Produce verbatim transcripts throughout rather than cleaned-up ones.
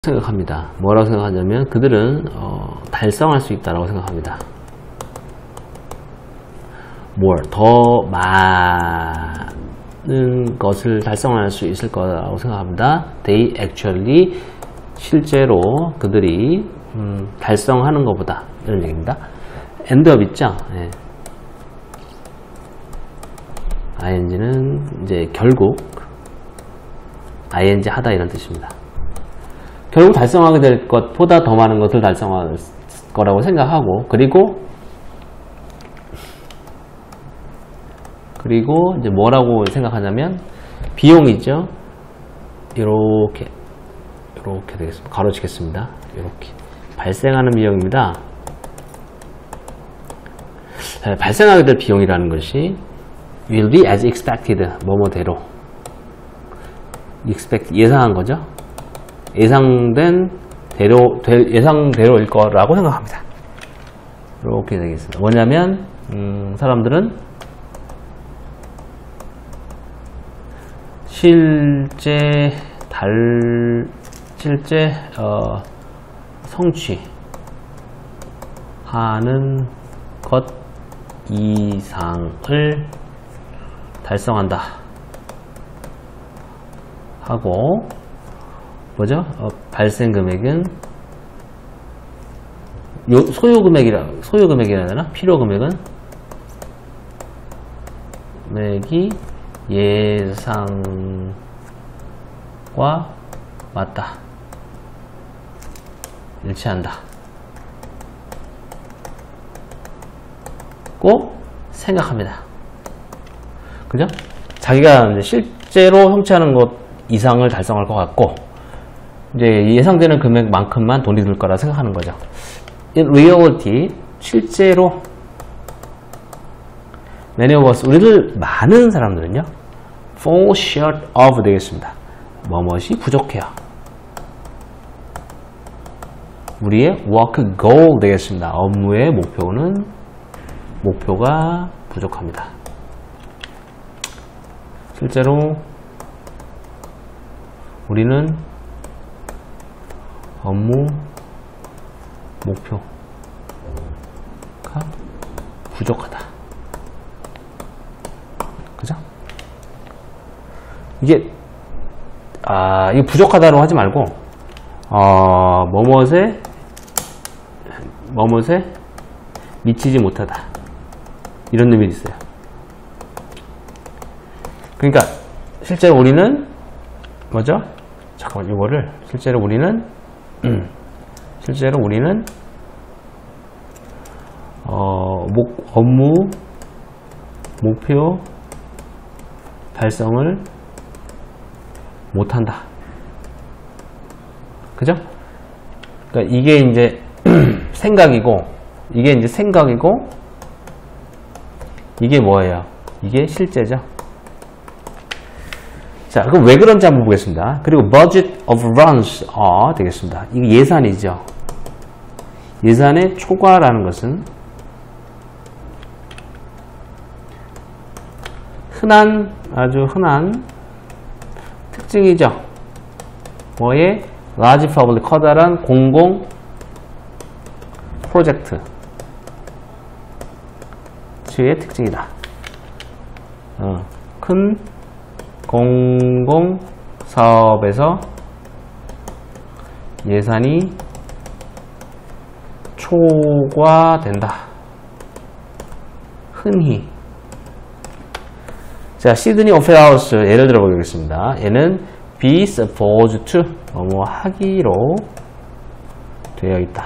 생각합니다. 뭐라고 생각하냐면 그들은 어, 달성할 수 있다라고 생각합니다. 뭘 더 많은 것을 달성할 수 있을 거라고 생각합니다. They actually 실제로 그들이 음, 달성하는 것보다 이런 얘기입니다. end업 있죠? 네. ing는 이제 결국 ing 하다 이런 뜻입니다. 결국 달성하게 될 것보다 더 많은 것을 달성할 거라고 생각하고, 그리고 그리고 이제 뭐라고 생각하냐면 비용이죠. 이렇게 이렇게 되겠습니다. 가로치겠습니다. 이렇게 발생하는 비용입니다. 네, 발생하게 될 비용이라는 것이 will be as expected, 뭐뭐대로 expect 예상한 거죠. 예상된 대로, 될, 예상대로일 거라고 생각합니다. 이렇게 되겠습니다. 뭐냐면, 음, 사람들은 실제 달, 실제, 어, 성취하는 것 이상을 달성한다. 하고, 뭐죠? 어, 발생 금액은 요, 소요 금액이라 소요 금액이라 해야 되나? 필요 금액은 금액이 예상과 맞다. 일치한다. 고 생각합니다. 그죠? 자기가 이제 실제로 성취하는 것 이상을 달성할 것 같고, 이제 예상되는 금액만큼만 돈이 들 거라 생각하는 거죠. In reality, 실제로 many of us, 우리들 많은 사람들은요, fall short of 되겠습니다. 뭐뭇이 부족해요. 우리의 work goal 되겠습니다. 업무의 목표는 목표가 부족합니다. 실제로 우리는 업무 목표가 부족하다. 그죠? 이게 아, 이게 부족하다고 하지 말고 어, 뭐뭇에 뭐뭇에 미치지 못하다. 이런 의미도 있어요. 그러니까 실제로 우리는 뭐죠? 잠깐만, 이거를 실제로 우리는 음, 실제로 우리는 어, 목, 업무 목표 달성을 못한다. 그죠? 그러니까 이게 이제 생각이고, 이게 이제 생각이고, 이게 뭐예요? 이게 실제죠. 자, 그럼 왜 그런지 한번 보겠습니다. 그리고 budget of runs are 되겠습니다. 이게 예산이죠. 예산의 초과라는 것은 흔한, 아주 흔한 특징이죠. 뭐의? large public, 커다란 공공 프로젝트의 특징이다. 어, 큰 공공 사업에서 예산이 초과된다. 흔히. 자, 시드니 오페라 하우스 예를 들어 보겠습니다. 얘는 be supposed to 뭐뭐 하기로 되어 있다.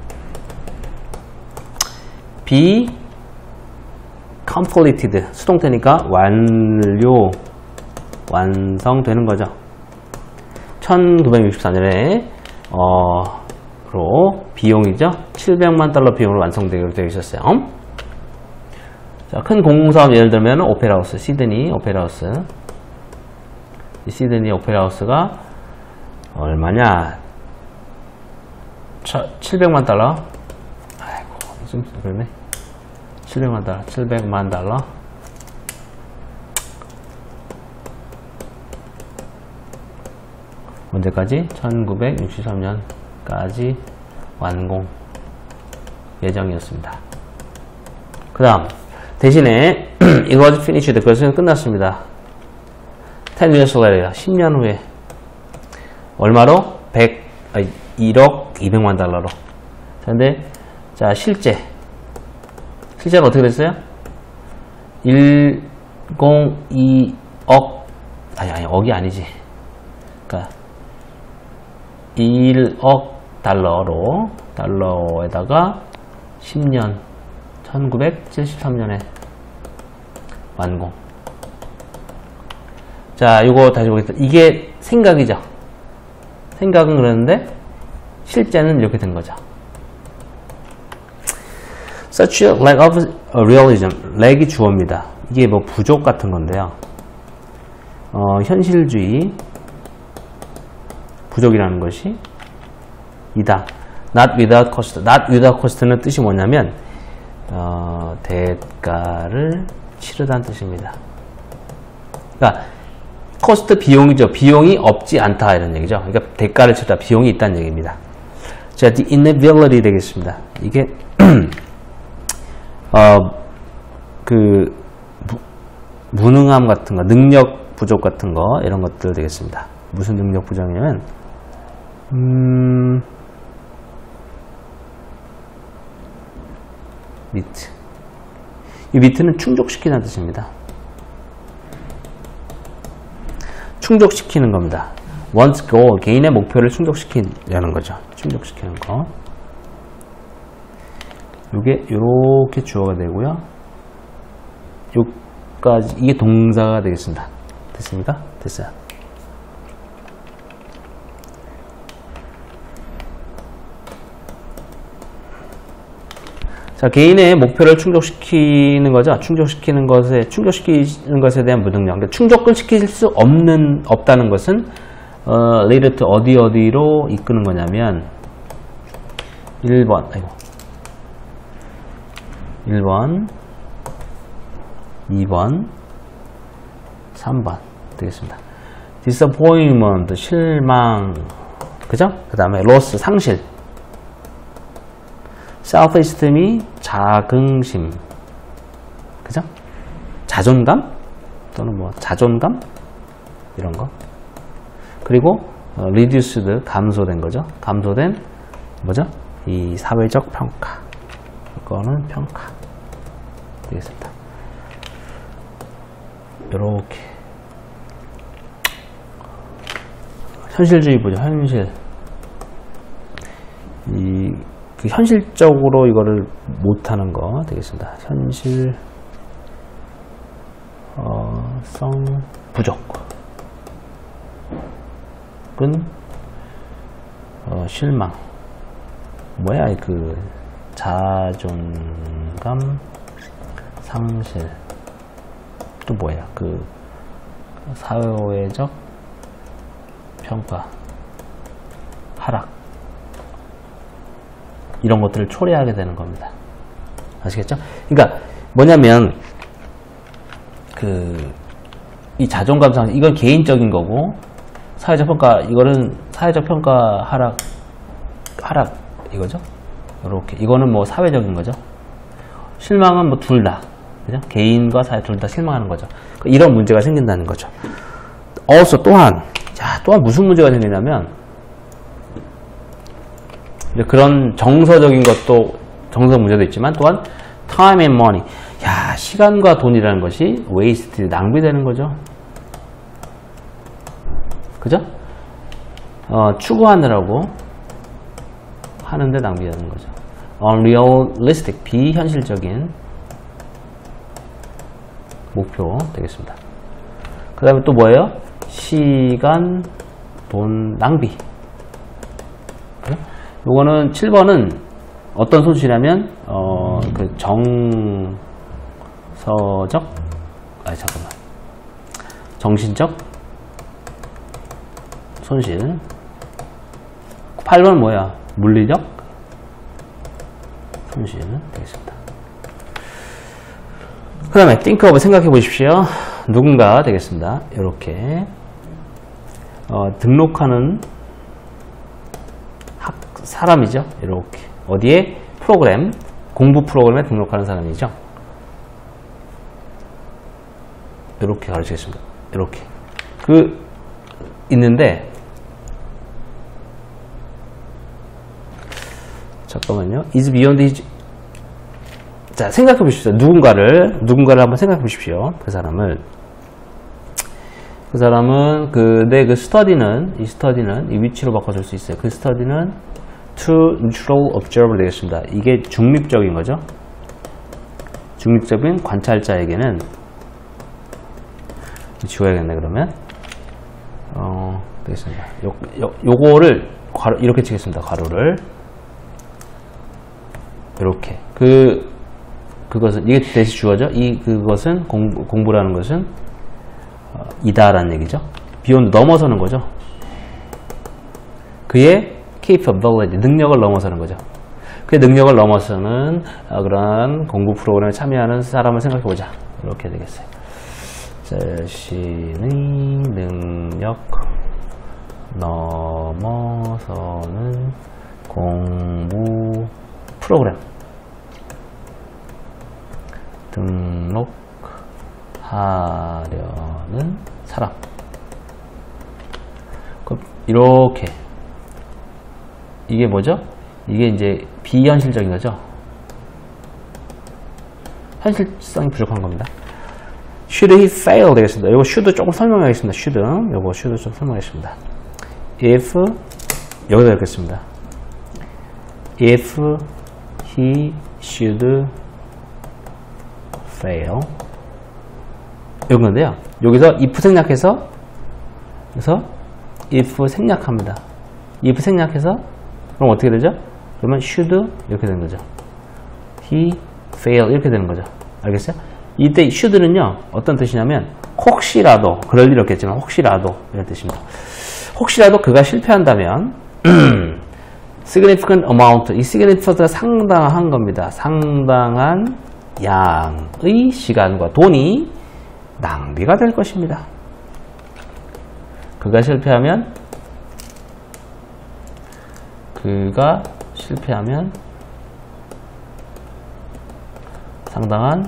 be completed 수동태니까 완료 완성되는 거죠. 천구백육십사 년에 어, 로 비용이죠. 칠백만 달러 비용으로 완성되기로 되어 있었어요. 자, 큰 공공사업 예를 들면 오페라하우스, 시드니 오페라하우스. 이 시드니 오페라하우스가 얼마냐? 칠백만 달러. 아이고, 좀 그러네. 칠백만 달러, 칠백만 달러. 언제까지? 천구백육십삼 년까지 완공 예정이었습니다. 그 다음 대신에 it was finished. 그것은 끝났습니다. ten years later. 십 년 후에 얼마로? 백, 아니, 일억 이백만 달러로. 자, 근데 자 실제 실제는 어떻게 됐어요? 백이억 아니 아니 억이 아니지. 그러니까 일억 달러로 달러에다가 십 년 천구백칠십삼 년에 완공. 자, 이거 다시 보겠습니다. 이게 생각이죠. 생각은 그러는데 실제는 이렇게 된 거죠. Such a lack of realism. 렉이 주어입니다. 이게 뭐 부족 같은 건데요. 어, 현실주의 부족이라는 것이 이다. Not without cost. Not without cost는 뜻이 뭐냐면 어, 대가를 치르다는 뜻입니다. 그러니까 코스트 비용이죠. 비용이 없지 않다 이런 얘기죠. 그러니까 대가를 치르다 비용이 있다는 얘기입니다. 자, the inability 되겠습니다. 이게 어, 그 무, 무능함 같은 거, 능력 부족 같은 거 이런 것들 되겠습니다. 무슨 능력 부족이냐면 음, 미트. 이 미트는 충족시키는 뜻입니다. 충족시키는 겁니다. One's goal, 개인의 목표를 충족시키려는 거죠. 충족시키는 거. 이게 이렇게 주어가 되고요. 여기까지 이게 동사가 되겠습니다. 됐습니까? 됐어요. 자, 개인의 목표를 충족시키는 거죠. 충족시키는 것에, 충족시키는 것에 대한 무능력. 그러니까 충족을 시킬 수 없는, 없다는 것은, 어, lead to 어디 어디로 이끄는 거냐면, 일 번, 아이고. 일 번, 이 번, 삼 번 되겠습니다. disappointment, 실망, 그죠? 그 다음에 loss, 상실. self-esteem이 자긍심, 그죠? 자존감 또는 뭐 자존감 이런 거. 그리고 어, reduced 감소된 거죠. 감소된 뭐죠? 이 사회적 평가. 이거는 평가 되겠습니다. 이렇게 현실주의 보죠. 현실. 이 그 현실적으로 이거를 못하는 거 되겠습니다. 현실 어, 성 부족은 어, 실망 뭐야 그 자존감 상실 또 뭐야 그 사회적 평가 하락 이런 것들을 초래하게 되는 겁니다. 아시겠죠? 그러니까 뭐냐면 그 이 자존감 상실 이건 개인적인 거고 사회적 평가 이거는 사회적 평가 하락 하락 이거죠. 이렇게 이거는 뭐 사회적인 거죠. 실망은 뭐 둘 다 그죠? 개인과 사회 둘 다 실망하는 거죠. 이런 문제가 생긴다는 거죠. also 또한 자 또한 무슨 문제가 생기냐면 그런 정서적인 것도 정서 문제도 있지만 또한 time and money 야 시간과 돈이라는 것이 waste 낭비되는 거죠. 그죠? 어, 추구하느라고 하는데 낭비되는 거죠. unrealistic 비현실적인 목표 되겠습니다. 그 다음에 또 뭐예요? 시간, 돈 낭비. 그래? 요거는 칠 번은 어떤 손실이냐면 어, 그 정서적 아니 잠깐만 정신적 손실. 팔 번은 뭐야? 물리적 손실 되겠습니다. 그 다음에 think of 생각해 보십시오. 누군가 되겠습니다. 이렇게 어, 등록하는 사람이죠. 이렇게 어디에 프로그램 공부 프로그램에 등록하는 사람이죠. 이렇게 가르치겠습니다. 이렇게 그 있는데 잠깐만요. is beyond his 자 생각해 보십시오. 누군가를 누군가를 한번 생각해 보십시오. 그 사람을 그 사람은 그내 그 스터디는 이 스터디는 이 위치로 바꿔줄 수 있어요. 그 스터디는 to neutral observer 되겠습니다. 이게 중립적인 거죠. 중립적인 관찰자에게는 지워야겠네. 그러면 어 되겠습니다. 요, 요, 요거를 괄호 이렇게 치겠습니다. 괄호를 이렇게 그 그것은 이게 대시 주어죠. 이 그것은 공부, 공부라는 것은 어, 이다라는 얘기죠. beyond 넘어서는 거죠. 그의 capability 능력을 넘어서는 거죠. 그의 능력을 넘어서는 어, 그런 공부 프로그램에 참여하는 사람을 생각해 보자. 이렇게 되겠어요. 자신의 능력 넘어서는 공부 프로그램 등록하려는 사람. 이렇게 이게 뭐죠? 이게 이제 비현실적인 거죠. 현실성이 부족한 겁니다. Should he fail 되겠습니다. 이거 should 조금 설명하겠습니다. should 요거 should 좀 설명하겠습니다. If 여기다 읽겠습니다. If he should fail 이런 건데요. 여기서 if 생략해서 그래서 if 생략합니다. if 생략해서 그럼 어떻게 되죠? 그러면 should 이렇게 되는 거죠. he fail 이렇게 되는 거죠. 알겠어요? 이때 should는요 어떤 뜻이냐면 혹시라도 그럴 일 없겠지만 혹시라도 이런 뜻입니다. 혹시라도 그가 실패한다면 significant amount 이 significant가 상당한 겁니다. 상당한 양의 시간과 돈이 낭비가 될 것입니다. 그가 실패하면 그가 실패하면 상당한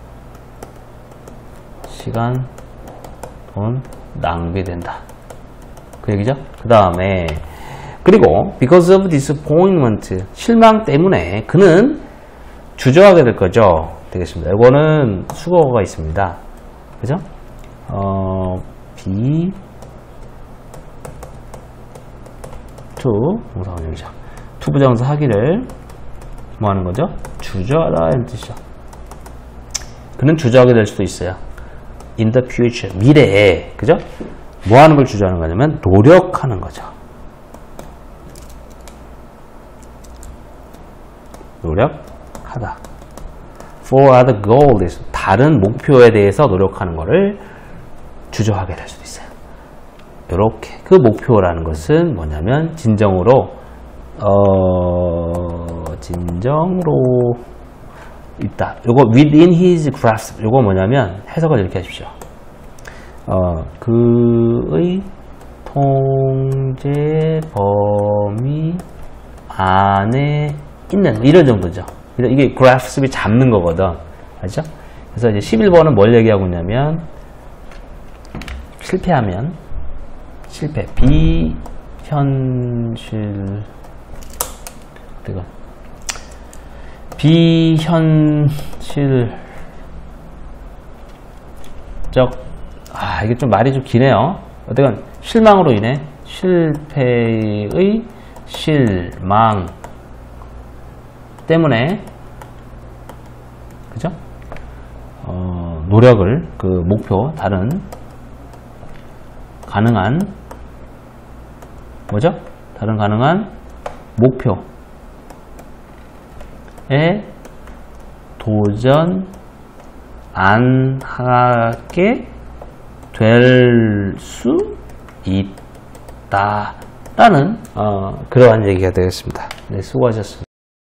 시간, 돈 낭비된다. 그 얘기죠. 그 다음에 그리고 because of disappointment 실망 때문에 그는 주저하게 될 거죠. 되겠습니다. 이거는 수거가 있습니다. 그죠? 어, be to 동사원형이죠. to 부정사 하기를 뭐 하는 거죠? 주저하다 이런 뜻이죠. 그는 주저하게 될 수도 있어요. in the future 미래에 그죠? 뭐 하는 걸 주저하는 거냐면 노력하는 거죠. 노력하다. for other goals 다른 목표에 대해서 노력하는 것을 주저하게 될 수도 있어요. 이렇게 그 목표라는 것은 뭐냐면 진정으로 어 진정으로 있다. 요거 within his grasp 요거 뭐냐면 해석을 이렇게 하십시오. 어 그의 통제 범위 안에 있는 이런 정도죠. 이게 grasp이 잡는 거거든. 알죠? 그래서 이제 십일 번은 뭘 얘기하고 있냐면 실패하면 실패 비현실 이거 비현실적 아 이게 좀 말이 좀 기네요. 어쨌든 실망으로 인해 실패의 실망 때문에 그죠? 어, 노력을 그 목표 다른 가능한 뭐죠? 다른 가능한 목표에 도전 안 하게 될 수 있다라는 어, 그러한 얘기가 되겠습니다. 네, 수고하셨습니다.